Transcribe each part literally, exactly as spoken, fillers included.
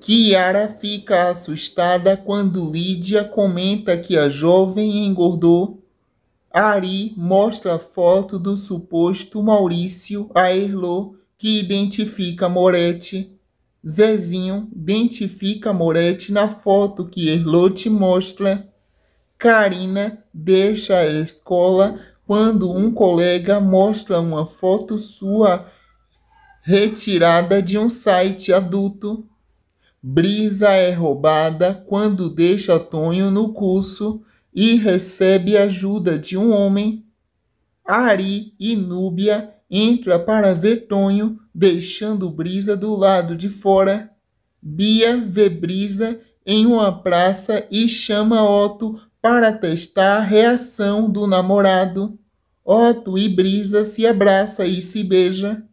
Kiara fica assustada quando Lídia comenta que a jovem engordou. Ari mostra a foto do suposto Maurício a Erlô, que identifica Moretti. Zezinho identifica Moretti na foto que Erlô te mostra. Karina deixa a escola quando um colega mostra uma foto sua retirada de um site adulto. Brisa é roubada quando deixa Tonho no curso e recebe ajuda de um homem. Ari e Núbia entram para ver Tonho, deixando Brisa do lado de fora. Bia vê Brisa em uma praça e chama Otto para testar a reação do namorado. Otto e Brisa se abraçam e se beijam.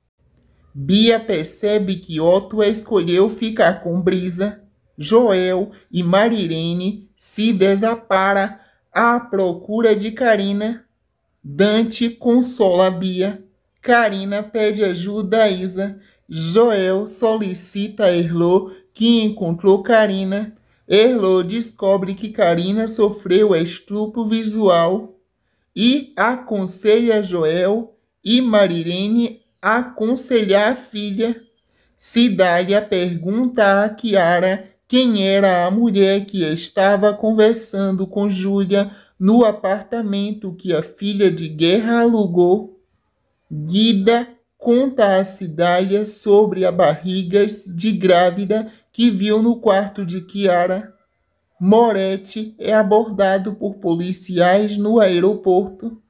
Bia percebe que Otto escolheu ficar com Brisa. Joel e Marirene se desaparam à procura de Karina. Dante consola Bia. Karina pede ajuda a Isa. Joel solicita a Erlô, que encontrou Karina. Erlô descobre que Karina sofreu estupro visual e aconselha Joel e Marirene a aconselhar a filha. Cidália pergunta a Kiara quem era a mulher que estava conversando com Júlia no apartamento que a filha de Guerra alugou. Guida conta a Cidália sobre a barriga de grávida que viu no quarto de Kiara. Moretti é abordado por policiais no aeroporto.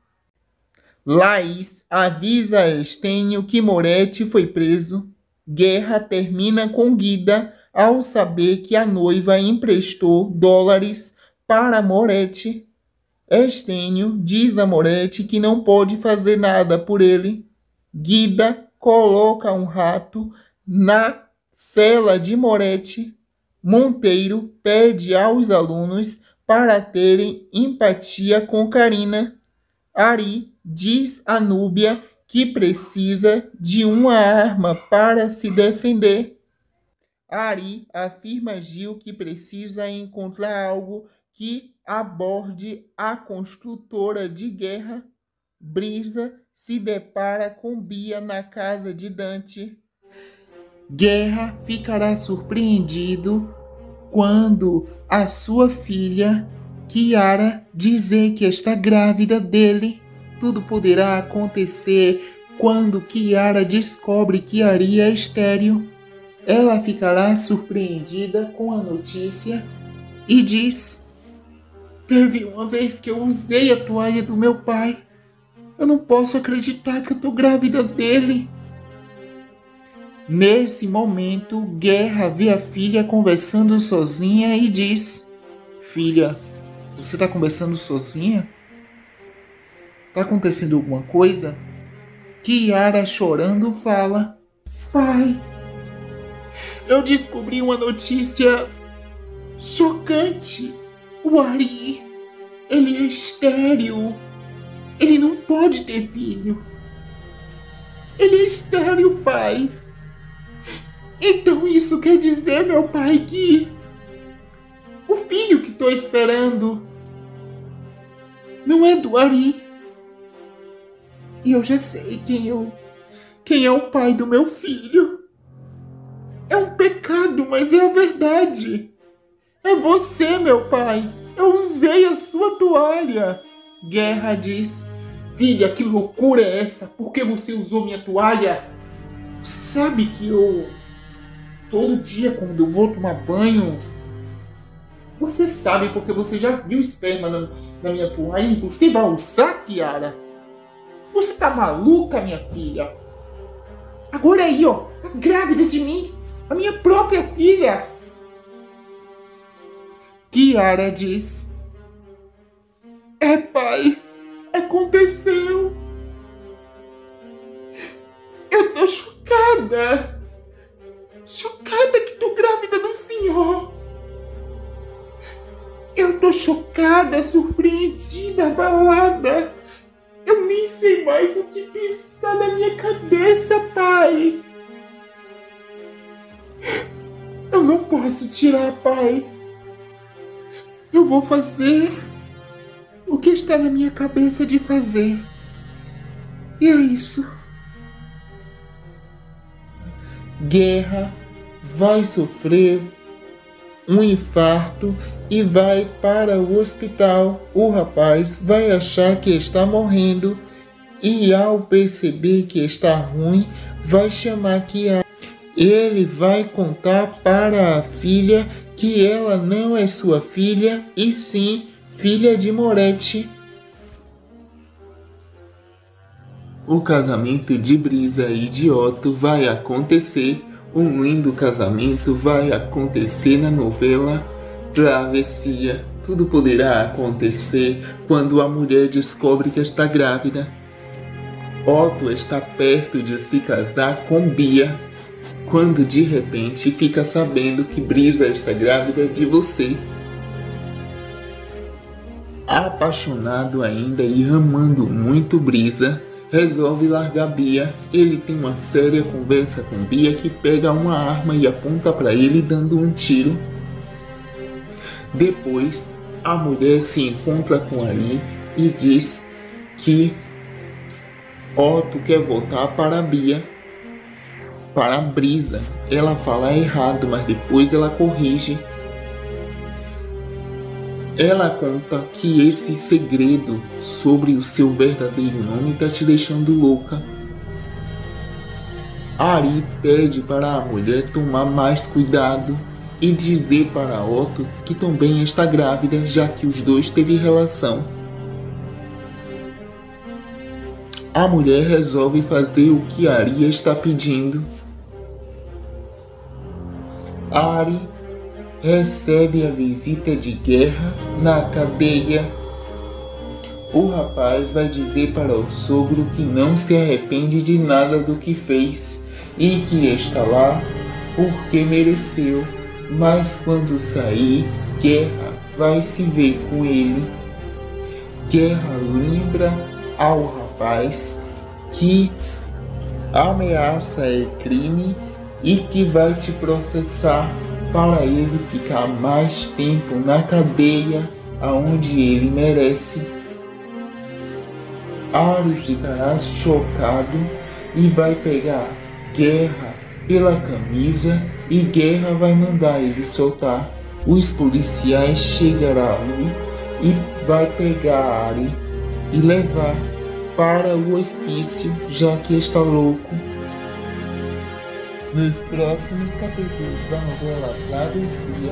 Laís avisa a Estênio que Moretti foi preso. Guerra termina com Guida ao saber que a noiva emprestou dólares para Moretti. Estênio diz a Moretti que não pode fazer nada por ele. Guida coloca um rato na cela de Moretti. Monteiro pede aos alunos para terem empatia com Karina. Ari diz a Núbia que precisa de uma arma para se defender. Ari afirma a Gil que precisa encontrar algo que aborde a construtora de Guerra. Brisa se depara com Bia na casa de Dante. Guerra ficará surpreendido quando a sua filha, Kiara, dizer que está grávida dele. Tudo poderá acontecer quando Kiara descobre que Ari é estéril. Ela ficará surpreendida com a notícia e diz: teve uma vez que eu usei a toalha do meu pai. Eu não posso acreditar que eu estou grávida dele. Nesse momento, Guerra vê a filha conversando sozinha e diz: filha, você está conversando sozinha? Está acontecendo alguma coisa? Kiara, chorando, fala: pai, eu descobri uma notícia chocante. O Ari, ele é estéril. Ele não pode ter filho. Ele é estéril, pai. Então isso quer dizer, meu pai, que o filho que estou esperando não é do Ari. E eu já sei quem, eu, quem é o pai do meu filho. É um pecado, mas é a verdade. É você, meu pai. Eu usei a sua toalha. Guerra diz: filha, que loucura é essa? Por que você usou minha toalha? Você sabe que eu... todo dia, quando eu vou tomar banho... Você sabe porque você já viu esperma na, na minha toalha e você vai usar, Kiara? Você tá maluca, minha filha? Agora aí, ó, tá grávida de mim. A minha própria filha. Kiara diz: é, pai, aconteceu. Eu tô chocada. Chocada que tô grávida do senhor. Eu tô chocada, surpreendida, abalada. Eu nem sei mais o que pensar na minha cabeça, pai. Eu não posso tirar, pai. Eu vou fazer o que está na minha cabeça de fazer. E é isso. Guerra vai sofrer um infarto e vai para o hospital. O rapaz vai achar que está morrendo e, ao perceber que está ruim, vai chamar Chiara. Ele vai contar para a filha que ela não é sua filha, e sim filha de Moretti. O casamento de Brisa e de Otto vai acontecer. Um lindo casamento vai acontecer na novela Travessia. Tudo poderá acontecer quando a mulher descobre que está grávida. Otto está perto de se casar com Bia, quando de repente fica sabendo que Brisa está grávida de você. Apaixonado ainda e amando muito Brisa, resolve largar Bia. Ele tem uma séria conversa com Bia, que pega uma arma e aponta para ele, dando um tiro. Depois, a mulher se encontra com Ari e diz que Otto quer voltar para Bia, para Brisa. Ela fala errado, mas depois ela corrige. Ela conta que esse segredo sobre o seu verdadeiro nome está te deixando louca. Ari pede para a mulher tomar mais cuidado e dizer para Otto que também está grávida, já que os dois teve relação. A mulher resolve fazer o que Ari está pedindo. Ari recebe a visita de Guerra na cadeia. O rapaz vai dizer para o sogro que não se arrepende de nada do que fez e que está lá porque mereceu. Mas quando sair, Guerra vai se ver com ele. Guerra lembra ao rapaz que a ameaça é crime e que vai te processar para ele ficar mais tempo na cadeia, aonde ele merece. Ari ficará chocado e vai pegar Guerra pela camisa e Guerra vai mandar ele soltar. Os policiais chegarão ali e vai pegar Ari e levar para o hospício, já que está louco. Nos próximos capítulos da novela Travessia,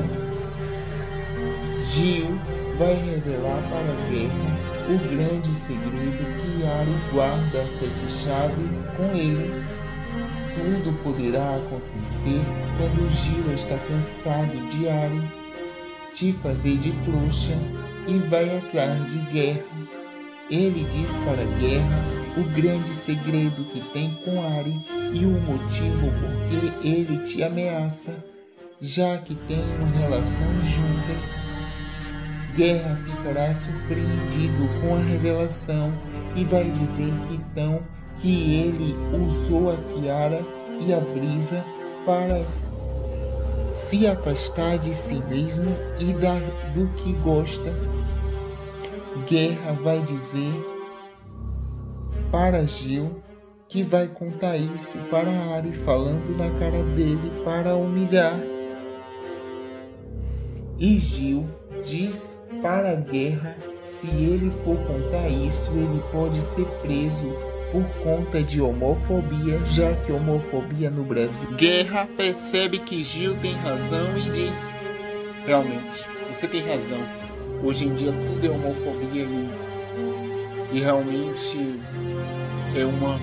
Gil vai revelar para Guerra o grande segredo que Ari guarda as sete chaves com ele. Tudo poderá acontecer quando Gil está cansado de Ari te fazer de trouxa e vai atrás de Guerra. Ele diz para Guerra o grande segredo que tem com Ari e o motivo por que ele te ameaça, já que tem uma relação juntas. Guerra ficará surpreendido com a revelação e vai dizer que então que ele usou a Chiara e a Brisa para se afastar de si mesmo e dar do que gosta. Guerra vai dizer para Gil que vai contar isso para Ari, falando na cara dele para humilhar. E Gil diz para Guerra se ele for contar isso, ele pode ser preso por conta de homofobia, já que homofobia no Brasil. Guerra percebe que Gil tem razão e diz: realmente, você tem razão. Hoje em dia tudo é homofobia e, e realmente é uma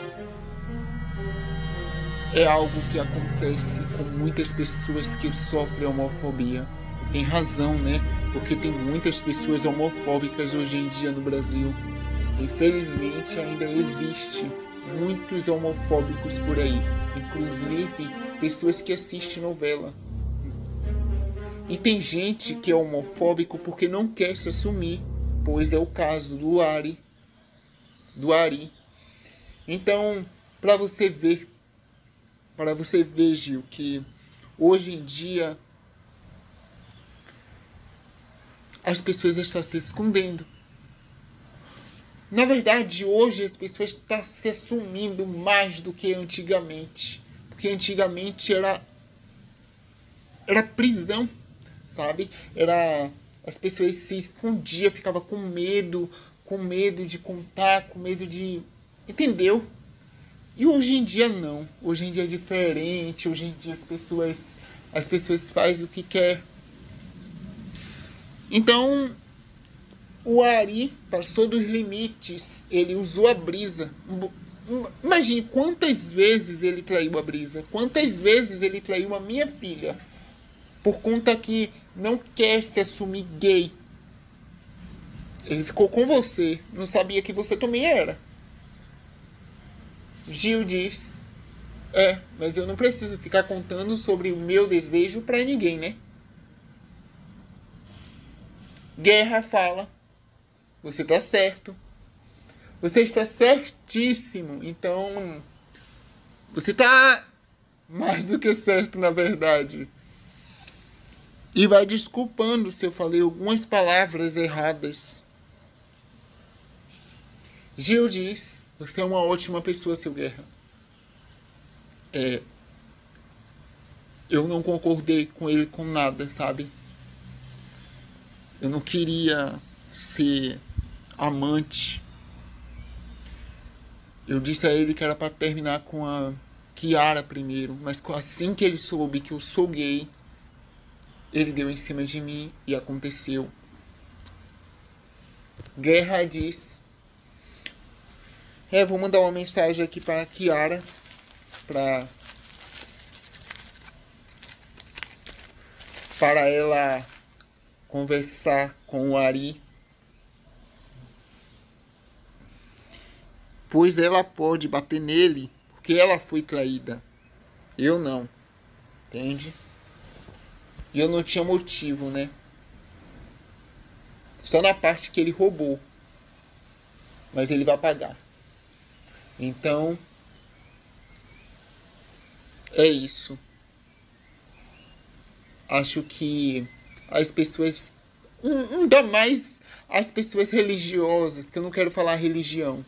é algo que acontece com muitas pessoas que sofrem homofobia. Tem razão, né? Porque tem muitas pessoas homofóbicas hoje em dia no Brasil. Infelizmente ainda existe muitos homofóbicos por aí, inclusive pessoas que assistem novela. E tem gente que é homofóbico porque não quer se assumir, pois é o caso do Ari, do Ari. Então, para você ver, para você ver, Gil, que Hoje em dia, as pessoas estão se escondendo. Na verdade, hoje as pessoas estão se assumindo mais do que antigamente. Porque antigamente era, era prisão, sabe? Era, as pessoas se escondiam, ficavam com medo, com medo de contar, com medo de... Entendeu? E hoje em dia não. Hoje em dia é diferente. Hoje em dia as pessoas, as pessoas fazem o que quer. Então, o Ari passou dos limites. Ele usou a Brisa. Imagine quantas vezes ele traiu a Brisa. Quantas vezes ele traiu a minha filha. Por conta que não quer se assumir gay. Ele ficou com você. Não sabia que você também era. Gil diz: é, mas eu não preciso ficar contando sobre o meu desejo pra ninguém, né? Guerra fala: você tá certo. Você está certíssimo. Então, você tá mais do que certo, na verdade. E vai desculpando se eu falei algumas palavras erradas. Gil diz: você é uma ótima pessoa, seu Guerra. É, eu não concordei com ele com nada, sabe? Eu não queria ser amante. Eu disse a ele que era para terminar com a Kiara primeiro, mas assim que ele soube que eu sou gay, ele deu em cima de mim e aconteceu. Guerra diz: é, vou mandar uma mensagem aqui para a Kiara, para para ela conversar com o Ari, pois ela pode bater nele porque ela foi traída. Eu não, entende? E eu não tinha motivo, né? Só na parte que ele roubou, mas ele vai pagar. Então, é isso. Acho que as pessoas, ainda mais as pessoas religiosas, que eu não quero falar religião.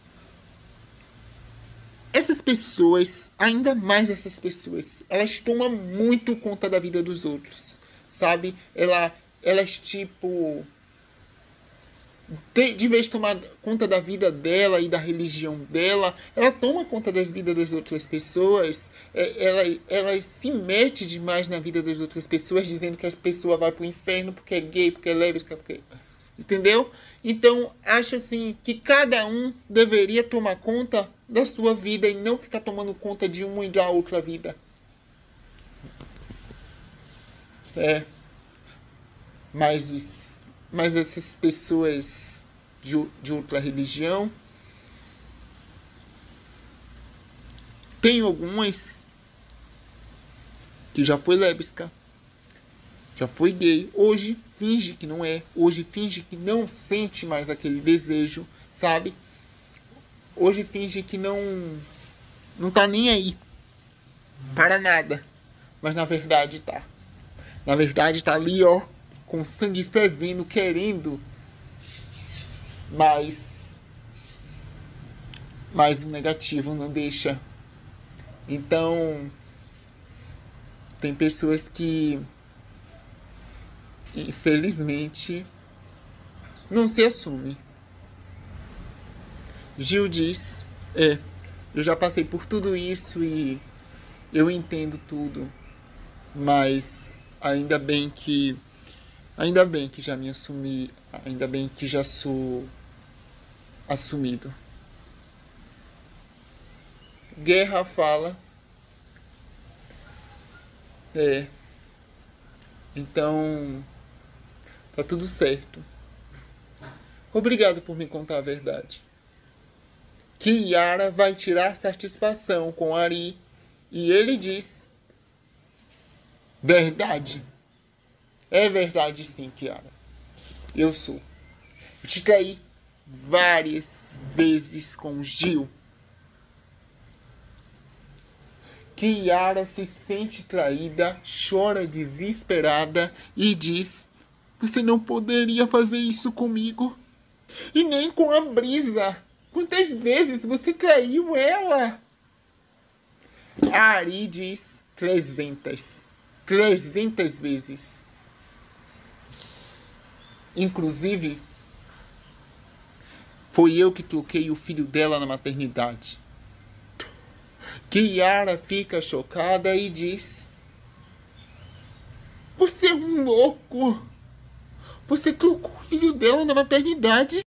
Essas pessoas, ainda mais essas pessoas, elas tomam muito conta da vida dos outros, sabe? Ela, elas, tipo... de vez de tomar conta da vida dela e da religião dela, ela toma conta das vidas das outras pessoas, ela, ela se mete demais na vida das outras pessoas, dizendo que a pessoa vai pro inferno porque é gay, porque é lésbica, porque... entendeu? Então, acho assim, que cada um deveria tomar conta da sua vida e não ficar tomando conta de uma e da outra vida. É. Mas os Mas essas pessoas de, de outra religião, tem algumas que já foi lésbica, já foi gay, hoje finge que não é, hoje finge que não sente mais aquele desejo, sabe? Hoje finge que não, não tá nem aí para nada, mas na verdade tá. Na verdade tá ali, ó, com sangue fervendo, querendo, mas, mas o negativo não deixa. Então, tem pessoas que, infelizmente, não se assumem. Gil diz: é, eu já passei por tudo isso e eu entendo tudo, mas ainda bem que Ainda bem que já me assumi, ainda bem que já sou assumido. Guerra fala: é, então tá tudo certo. Obrigado por me contar a verdade. Kiara vai tirar satisfação com Ari e ele diz: verdade. É verdade sim, Kiara. Eu sou. Eu te traí várias vezes com Gil. Kiara se sente traída, chora desesperada e diz: você não poderia fazer isso comigo. E nem com a Brisa. Quantas vezes você traiu ela? A Ari diz: trezentas. Trezentas vezes. Inclusive, foi eu que troquei o filho dela na maternidade. Kiara fica chocada e diz: você é um louco. Você trocou o filho dela na maternidade?